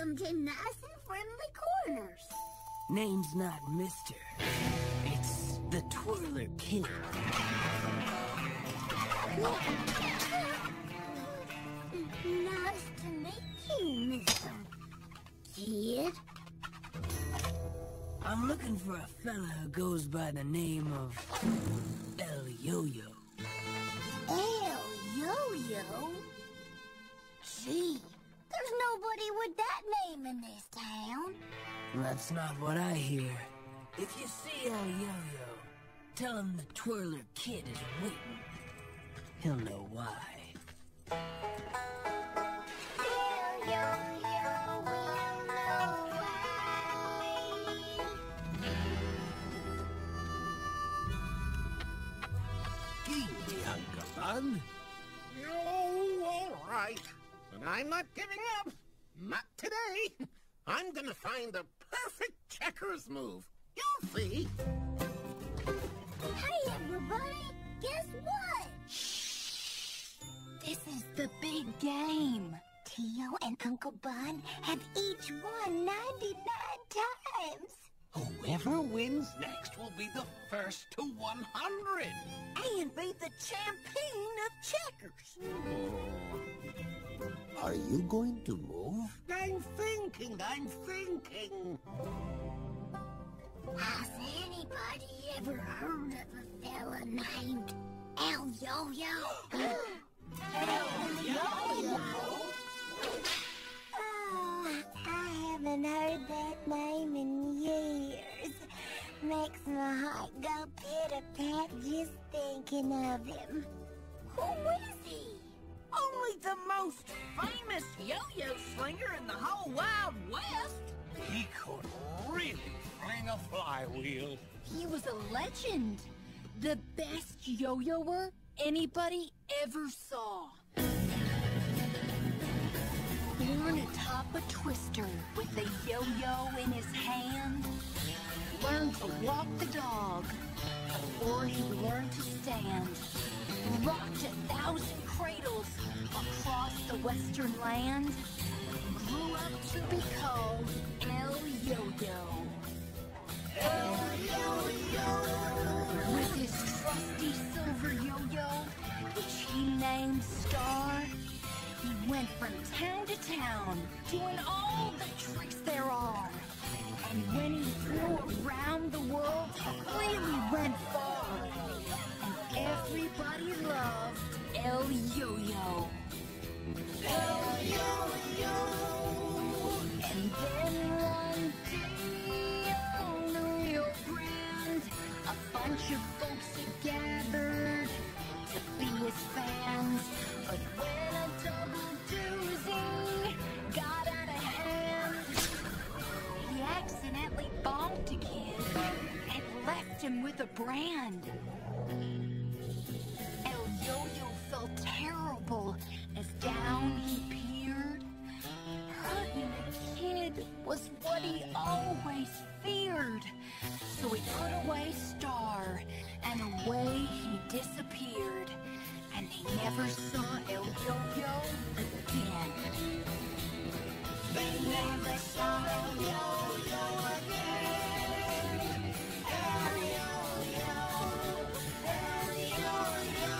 welcome to nice and friendly corners. Name's not Mister. It's the Twirler Kid. Nice to meet you, Mr. Kid. I'm looking for a fella who goes by the name of El Yo-Yo. El Yo-Yo? Gee, there's nobody with that name in this town. That's not what I hear. If you see El Yo-Yo, tell him the Twirler Kid is waiting. He'll know why. El Yo-Yo will know why. Easy, Uncle Bun. Oh, all right. But I'm not giving up. Not today. I'm gonna find the perfect checkers move. You'll see. Hey, everybody, guess what? This is the big game. Tio and Uncle Bun have each won 99 times. Whoever wins next will be the first to 100. And be the champion of checkers. Are you going to move? I'm thinking. Has anybody ever heard of a fella named El Yo-Yo? El Yo-Yo? Oh, I haven't heard that name in years. Makes my heart go pitter-pat just thinking of him. Who is he? Only the most famous yo-yo slinger in the whole Wild West. He could really fling a flywheel. He was a legend. The best yo-yoer anybody ever saw. Born atop a twister with a yo-yo in his hand. Learned to walk the dog before he learned to stand. Rocked 1,000 cradles across the western land. Grew up to be called El Yo-Yo. El Yo-Yo! With his trusty silver yo-yo, which he named Star, he went from town to town, doing all the tricks there are. And when he flew around the world, really went far. And everybody loved El Yo-Yo. El Yo-Yo! And then one day on the Rio Grande, a bunch of folks had gathered to be his fans. But when a double doozy got out of hand, he accidentally bonked a kid and left him with a brand. El Yo-Yo felt terrible as down he peered. Hurting a kid was what he always feared. So he put away Star, and away he disappeared. And they never saw El Yo-Yo again. They never saw El Yo-Yo again. El Yo-Yo! El Yo-Yo!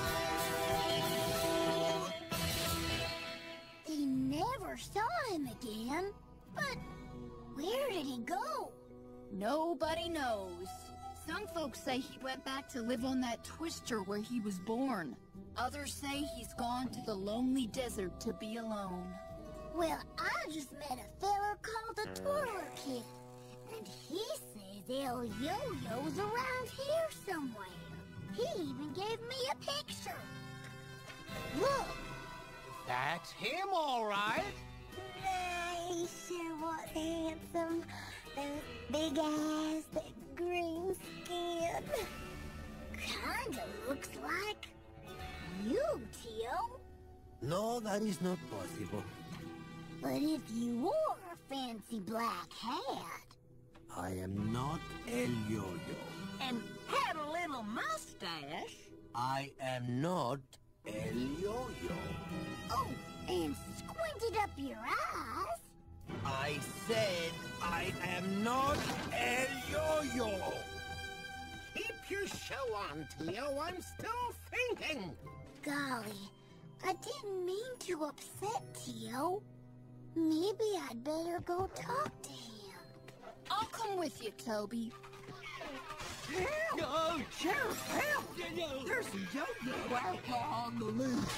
They never saw him again. But where did he go? Nobody knows. Some folks say he went back to live on that twister where he was born. Others say he's gone to the lonely desert to be alone. Well, I just met a fella called the Twirler Kid. And he says El Yo-Yo's around here somewhere. He even gave me a picture. Look! That's him, all right. He sure was handsome. Those big eyes, that green skin. Kinda looks like you, Tio. No, that is not possible. But if you wore a fancy black hat... I am not El Yo-Yo. And had a little mustache. I am not El Yo-Yo. Oh, and squinted up your eyes... I said I am not El Yo-Yo. Keep your show on, Tio. I'm still thinking. Golly, I didn't mean to upset Tio. Maybe I'd better go talk to him. I'll come with you, Toby. Help! Oh, Sheriff, help! There's a yo-yo outlaw on the loose.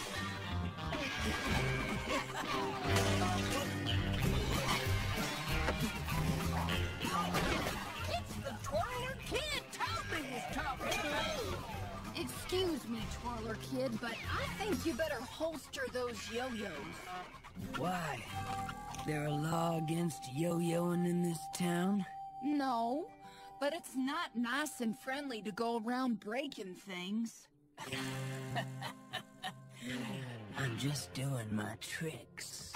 It's the Twirler Kid Toby was talking about. Excuse me, Twirler Kid, but I think you better holster those yo-yos. Why? There a law against yo-yoing in this town? No, but it's not nice and friendly to go around breaking things. I'm just doing my tricks.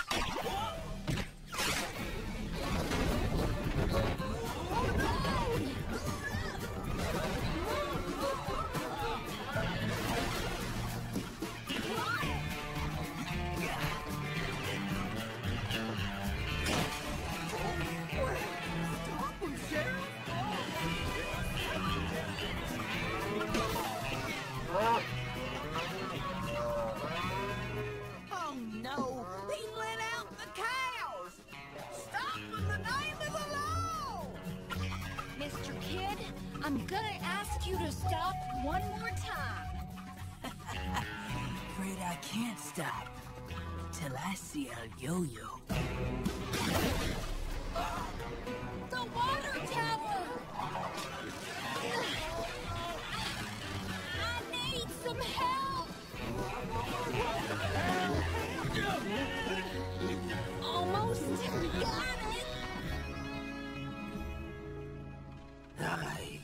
Oh no, he let out the cows! Stop in the name of the law! Mr. Kid, I'm gonna ask you to stop one more time. Afraid I can't stop till I see El Yo-Yo. The water tower! I need some help! Almost got it! Aye.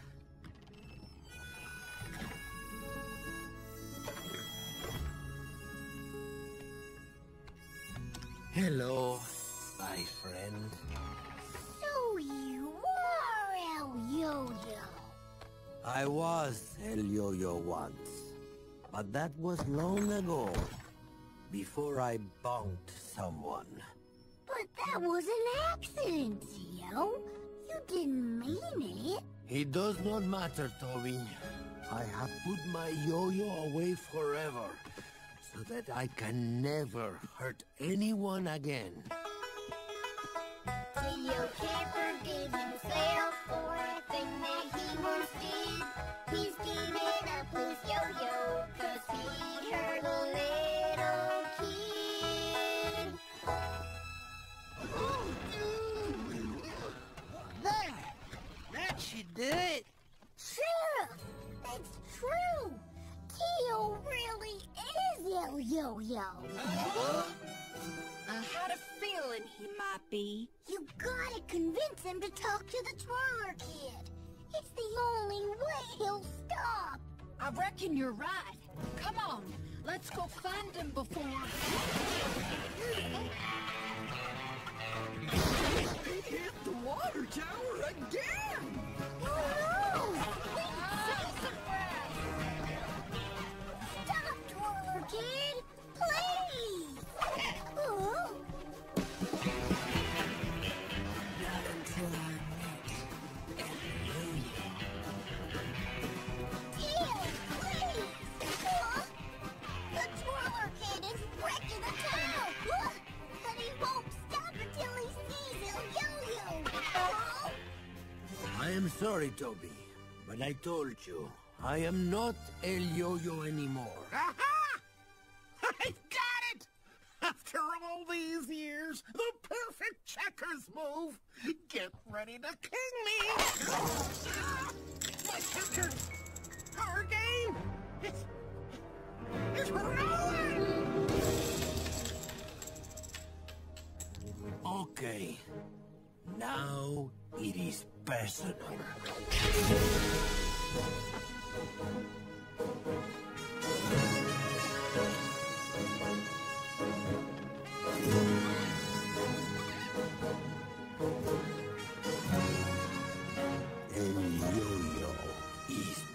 Hello, my friend. So you are El Yo-Yo. I was El Yo-Yo once, but that was long ago, before I bonked someone. But that was an accident, Tio. You didn't mean it. It does not matter, Toby. I have put my yo-yo away forever, so that I can never hurt anyone again. Tio can't forgive himself for a thing that he once did. He's beating up his yo-yo 'cause he hurt a little kid. That should do it. Sheriff, it's true. Tio really is El Yo-Yo. I had a feeling he might be. You gotta convince him to talk to the Twirler Kid. It's the only way he'll stop. I reckon you're right. Come on, let's go find him before... He hit the water tower again! Stop, Twirler Kid! Please! Oh. Not until I meet El Yo-Yo. Tio, please! The Twirler Kid is wrecking the town! And he won't stop until he sees El Yo-Yo! I am sorry, Toby, but I told you, I am not El Yo-Yo anymore. Aha! I've got it! After all these years, the perfect checkers move. Get ready to king me! My checkers! Our game! It's rolling! Okay, now it is personal. El Yo-Yo is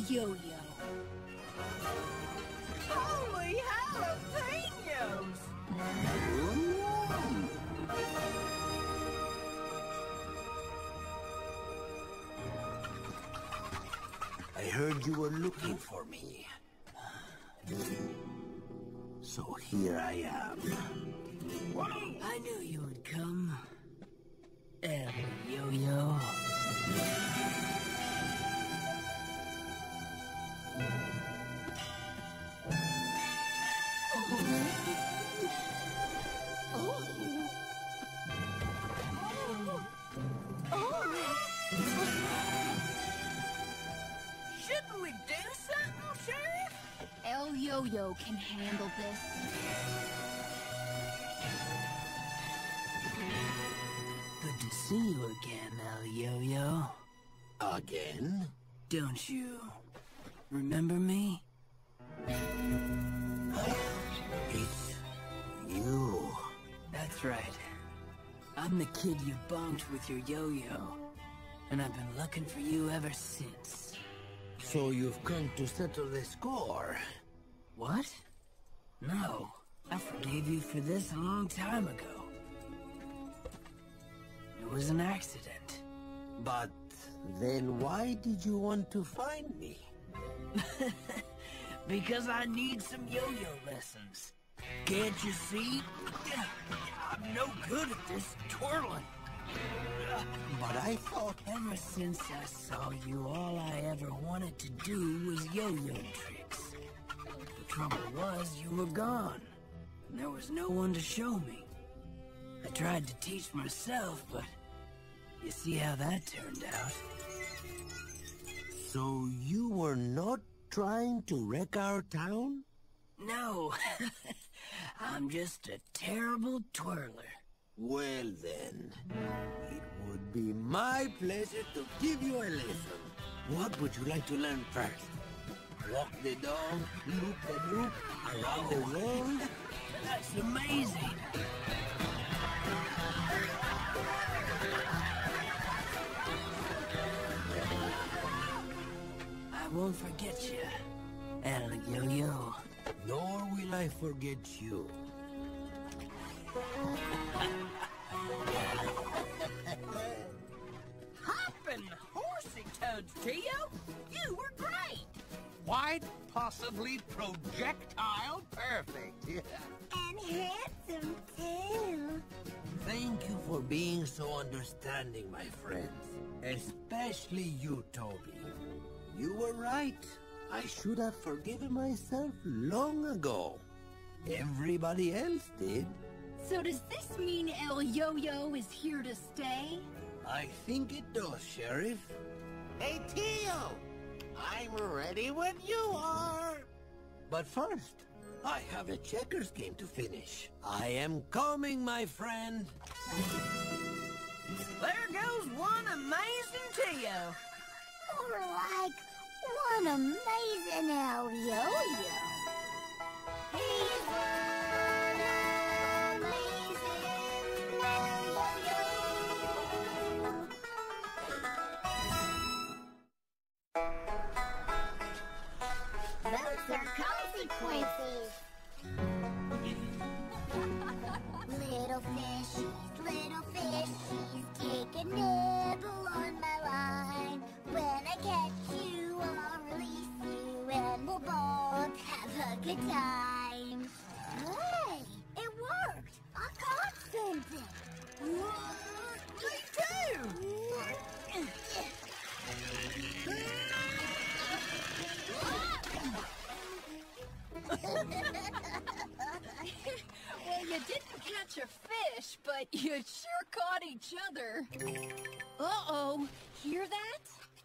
yo-yo. Holy jalapenos! I heard you were looking for me. So here I am. I knew you would come. El Yo-Yo. Shouldn't we do something, Sheriff? El Yo-Yo can handle this. Good to see you again, El Yo-Yo. Again? Don't you remember me? It's you. That's right. I'm the kid you bonked with your yo-yo. And I've been looking for you ever since. So you've come to settle the score. What? No. I forgave you for this a long time ago. It was an accident. But then why did you want to find me? Because I need some yo-yo lessons. Can't you see? I'm no good at this twirling. But I thought... Ever since I saw you, all I ever wanted to do was yo-yo tricks. The trouble was, you were gone. And there was no one to show me. I tried to teach myself, but you see how that turned out. So you were not trying to wreck our town? No, I'm just a terrible twirler. Well then, it would be my pleasure to give you a lesson. What would you like to learn first? Walk the dog, loop the loop, around the world? That's amazing. I won't forget you, El Yo-Yo. Nor will I forget you. Hoppin' horsey toads, Tio! You were great! Quite possibly projectile perfect. And handsome, too. Thank you for being so understanding, my friends. Especially you, Toby. You were right. I should have forgiven myself long ago. Everybody else did. So does this mean El Yo-Yo is here to stay? I think it does, Sheriff. Hey, Tio! I'm ready when you are. But first, I have a checkers game to finish. I am coming, my friend. There goes one amazing Tio! More like one amazing El Yo-Yo. He's one amazing El Yo-Yo. Those are consequences. Little fishies, take a nibble on my line. When I catch you, I'll release you, and we'll both have a good time. Hey, it worked! I caught something. Me too! Well, you didn't catch a fish, but you sure caught each other. Uh-oh, hear that?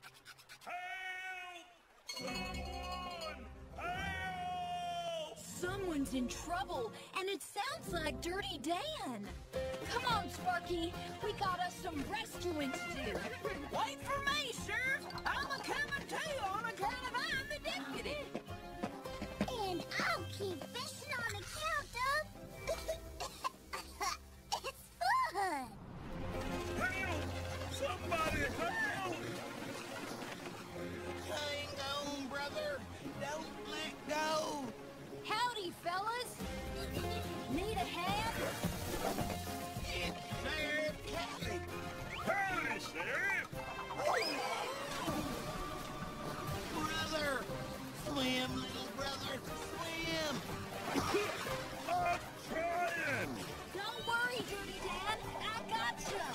Someone's in trouble, and it sounds like Dirty Dan. Come on, Sparky, we got us some rescuing to do. Wait for me, Sheriff! I'm a coming too on account of I'm the deputy! And I'll keep fishing on account of... it's fun! Somebody help! Hang on, brother! Stop trying! Don't worry, Dirty Dan. I gotcha.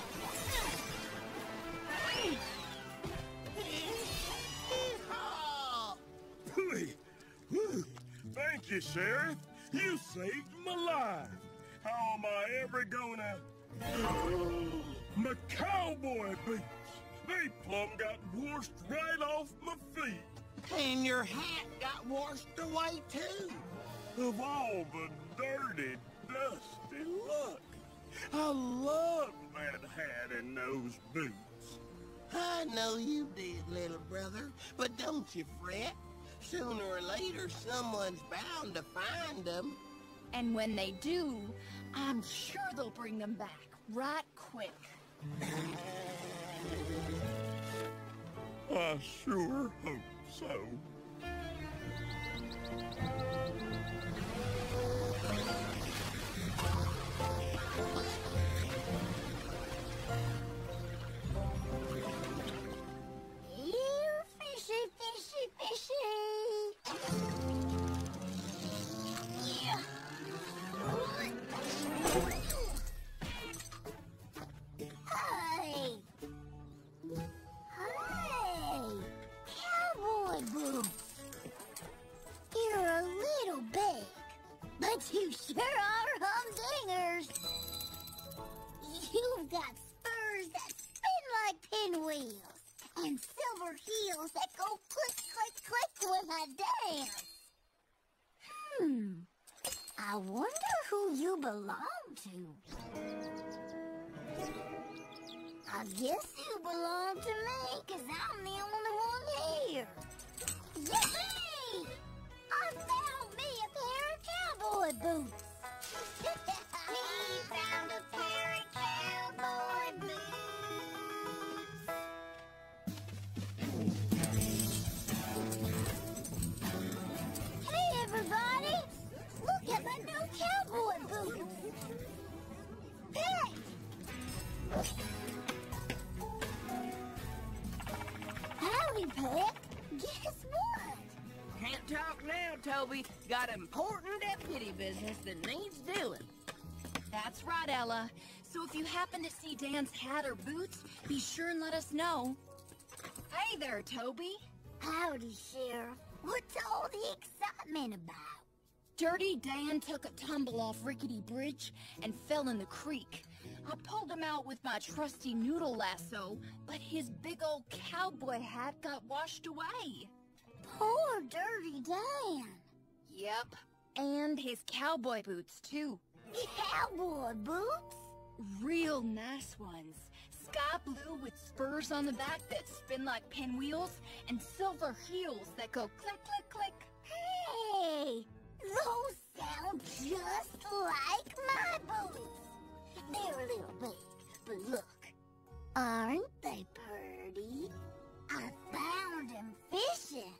Pooey! Whew. Thank you, Sheriff. You saved my life. How am I ever gonna... My cowboy boots! They plumb got washed right off my feet. And your hat got washed away, too. Of all the dirty, dusty luck. I loved that hat and those boots. I know you did, little brother, but don't you fret. Sooner or later, someone's bound to find them. And when they do, I'm sure they'll bring them back right quick. I sure hope so. Here, fishy, fishy, fishy. Yeah. Hey. Hey. Cowboy boots. You're a little big, but you sure are humdingers. You've got spurs that spin like pinwheels, and silver heels that go click, click, click when I dance. I wonder who you belong to. I guess you belong to me, 'cause I'm the only one here. Yippee! I found me a pair of cowboy boots. We found a pair of cowboy boots. Hey, everybody! Look at my new cowboy boots. Hey! Howdy, Pet. Guess what? Can't talk now, Toby. Got important deputy business that needs doing. That's right, Ella. So if you happen to see Dan's hat or boots, be sure and let us know. Hey there, Toby. Howdy, Sheriff. What's all the excitement about? Dirty Dan took a tumble off Rickety Bridge and fell in the creek. I pulled him out with my trusty noodle lasso, but his big old cowboy hat got washed away. Poor Dirty Dan. Yep, and his cowboy boots, too. Cowboy boots? Real nice ones. Sky blue with spurs on the back that spin like pinwheels, and silver heels that go click, click, click. Hey, those sound just like my boots. They're a little big, but look, aren't they pretty? I found them fishing.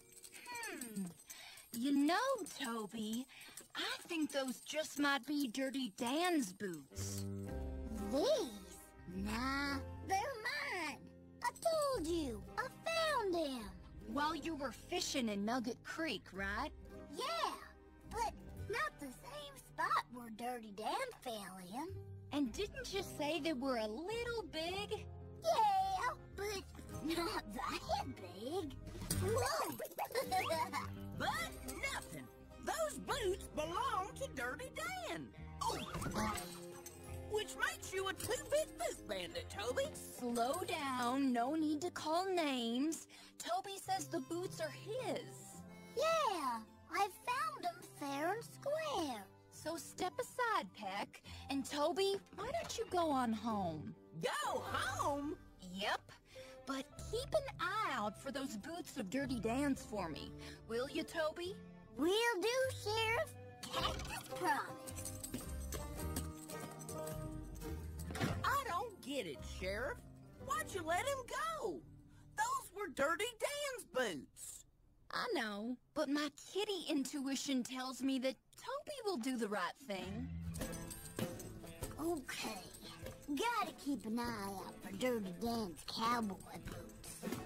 You know, Toby, I think those just might be Dirty Dan's boots. These? Nah, they're mine. I told you, I found them. While you were fishing in Nugget Creek, right? Yeah, but not the same spot where Dirty Dan fell in. And didn't you say they were a little big? Yeah, but not that big. Whoa! But nothing. Those boots belong to Dirty Dan. Oh. Which makes you a two-bit boot bandit, Toby. Slow down, no need to call names. Toby says the boots are his. Yeah, I found them fair and square. So step aside, Peck. And Toby, why don't you go on home? Go home? Yep. But keep an eye out for those boots of Dirty Dan's for me. Will you, Toby? Will do, Sheriff. Cactus promise. I don't get it, Sheriff. Why'd you let him go? Those were Dirty Dan's boots. I know, but my kitty intuition tells me that Toby will do the right thing. Okay. Gotta keep an eye out for Dirty Dan's cowboy boots.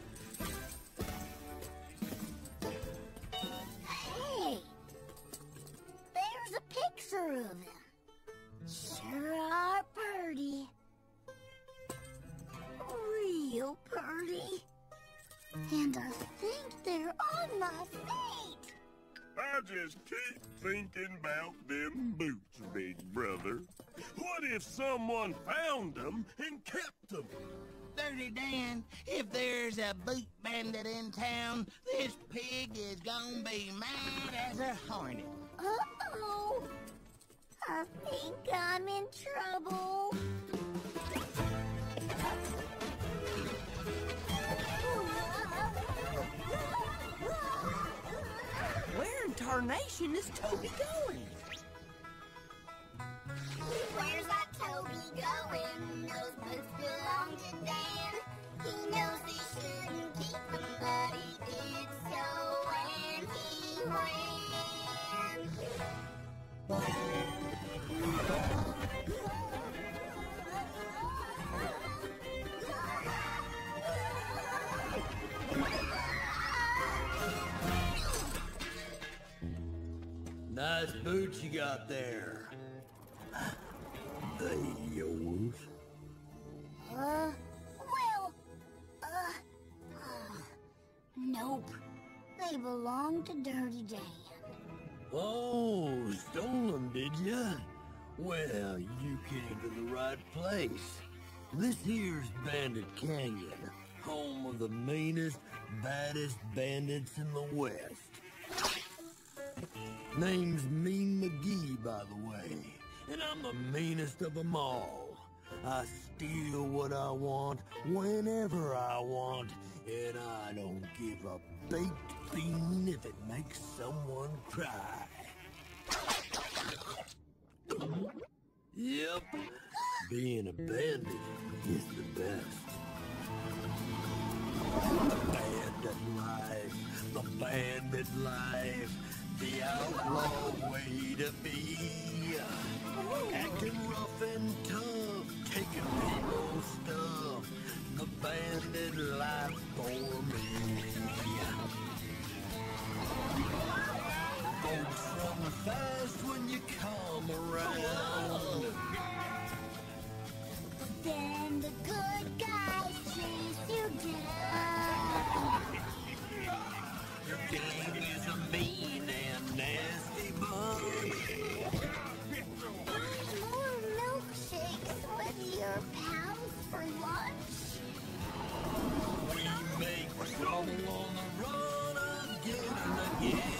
Hey! There's a picture picture of them. Sure are pretty. Real pretty. And I think they're on my feet. I just keep thinking about them boots, big brother. What if someone found them and kept them? Dirty Dan, if there's a boot bandit in town, this pig is gonna be mad as a hornet. Uh-oh. I think I'm in trouble. Where in tarnation is Toby going? Where's that Toby going? Those boots belong to Dan. He knows he shouldn't keep them, but he did so, and he Nice boots you got there. They yours? Nope. They belong to Dirty Dan. Oh, stole them, did ya? Well, you came to the right place. This here's Bandit Canyon, home of the meanest, baddest bandits in the West. Name's Mean McGee, by the way, and I'm the meanest of them all. I steal what I want, whenever I want, and I don't give a baked bean if it makes someone cry. Yep, being a bandit is the best. The bandit life, the outlaw way to be. Acting rough and tough, taking people's stuff, the bandit life for me. Folks run fast when you come around. Then the good guys chase you down. Your gang is a mean and nasty bunch. More milkshakes with your pals for lunch. We make trouble on the run again and again.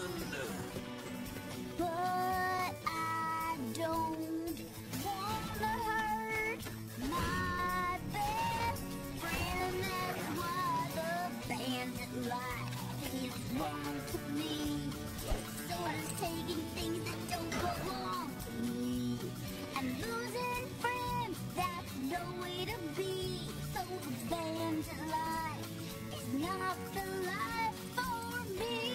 But I don't wanna hurt my best friend. That's why the bandit life is wrong to me. So does taking things that don't belong to me. And losing friends, that's no way to be. So the bandit life is not the life for me.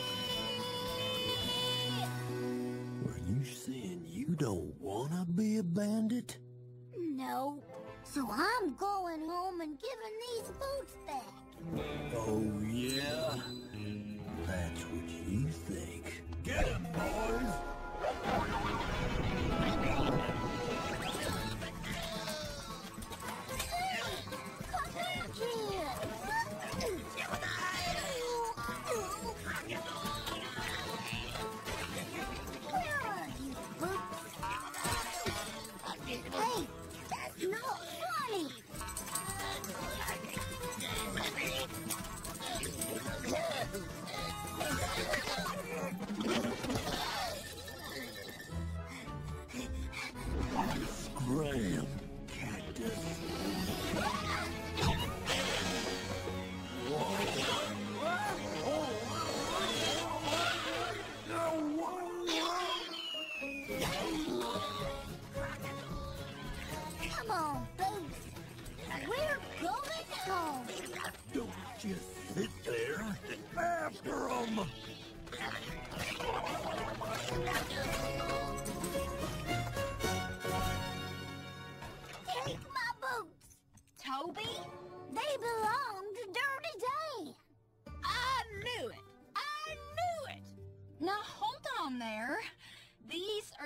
Are you saying you don't wanna be a bandit? No. So I'm going home and giving these boots back. Oh, yeah? That's what you think. Get him, boys! Come back here! Where are you, boots? Hey, that's not funny!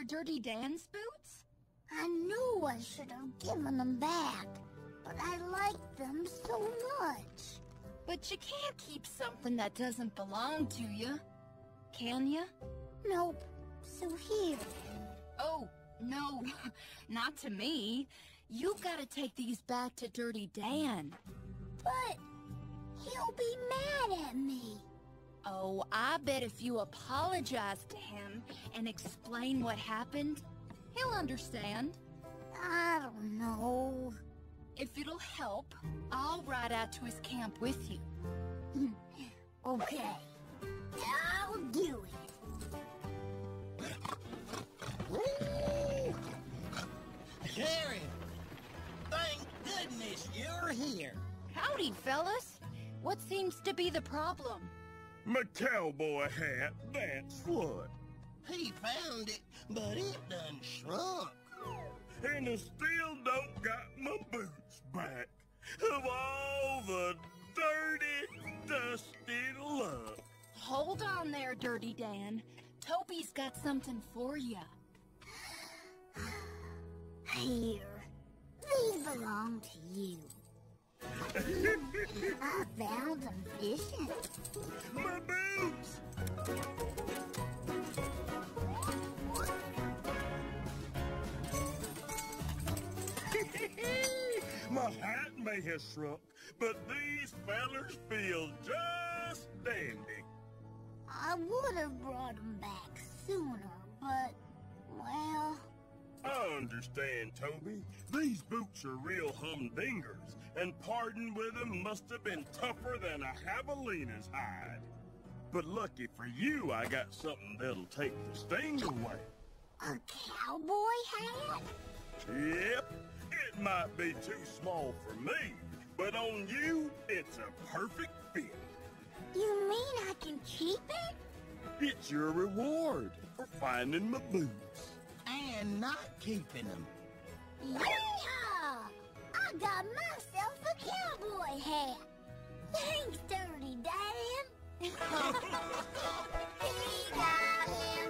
Dirty Dan's boots? I knew I should have given them back, but I liked them so much. But you can't keep something that doesn't belong to you, can you? Nope. So here. Oh, no, not to me. You've got to take these back to Dirty Dan. But he'll be mad at me. Oh, I bet if you apologize to him and explain what happened, he'll understand. I don't know. If it'll help, I'll ride out to his camp with you. Okay. I'll do it. Sheriff, thank goodness you're here. Howdy, fellas. What seems to be the problem? My cowboy hat, that's what. He found it, but it done shrunk. And I still don't got my boots back. Of all the dirty, dusty luck. Hold on there, Dirty Dan. Toby's got something for you. Here. These belong to you. I found them fishing. My boots! My hat may have shrunk, but these fellers feel just dandy. I would have brought them back sooner, but, well... I understand, Toby. These boots are real humdingers, and parting with them must have been tougher than a javelina's hide. But lucky for you, I got something that'll take the sting away. A cowboy hat? Yep, it might be too small for me, but on you, it's a perfect fit. You mean I can keep it? It's your reward for finding my boots. And not keeping them. Yeah! I got myself a cowboy hat. Thanks, Dirty Dan. He got him